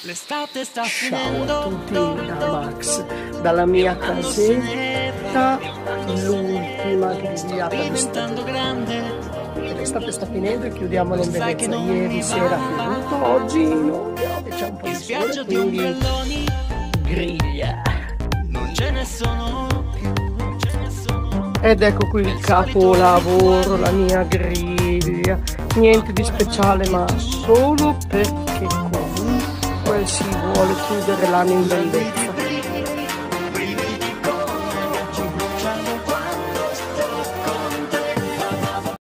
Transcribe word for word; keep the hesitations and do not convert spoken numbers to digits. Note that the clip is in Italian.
L'estate sta Ciao a finendo, tutti do, da do, Max, dalla mia l'anno se ne casetta, va, l'ultima grigliata di diventando stagione. grande, Perché l'estate sta finendo e chiudiamo lo sai che l'ebellezza. non Ieri mi sera ha va, piovuto, oggi non piove, c'è un po' in di sole, spiaggia di quindi ombrelloni, griglia. non ce ne sono più, non ce ne sono più, Ed ecco qui è il il solito capolavoro, la ritorno, mia griglia. Niente di ancora speciale, qualche ma giorno, solo perché comunque si vuole chiudere l'anno in giorni di bellezza.